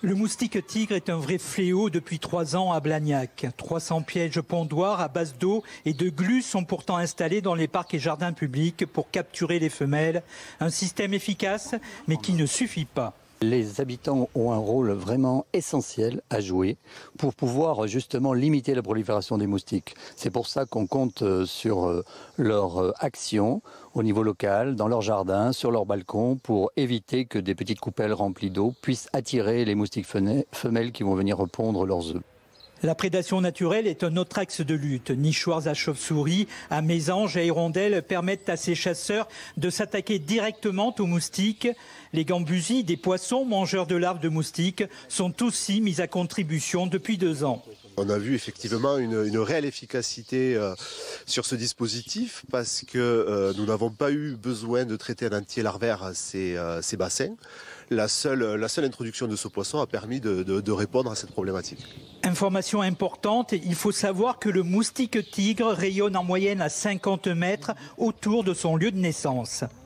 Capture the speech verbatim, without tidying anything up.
Le moustique tigre est un vrai fléau depuis trois ans à Blagnac. trois cents pièges pondoirs à base d'eau et de glu sont pourtant installés dans les parcs et jardins publics pour capturer les femelles. Un système efficace, mais qui ne suffit pas. Les habitants ont un rôle vraiment essentiel à jouer pour pouvoir justement limiter la prolifération des moustiques. C'est pour ça qu'on compte sur leur action au niveau local, dans leur jardin, sur leur balcon, pour éviter que des petites coupelles remplies d'eau puissent attirer les moustiques femelles qui vont venir pondre leurs œufs. La prédation naturelle est un autre axe de lutte. Nichoirs à chauves-souris, à mésanges, à hirondelles permettent à ces chasseurs de s'attaquer directement aux moustiques. Les gambusies, des poissons mangeurs de larves de moustiques, sont aussi mis à contribution depuis deux ans. On a vu effectivement une, une réelle efficacité euh, sur ce dispositif parce que euh, nous n'avons pas eu besoin de traiter un entier larvaire ces, euh, ces bassins. La seule, la seule introduction de ce poisson a permis de, de, de répondre à cette problématique. Information importante, il faut savoir que le moustique tigre rayonne en moyenne à cinquante mètres autour de son lieu de naissance.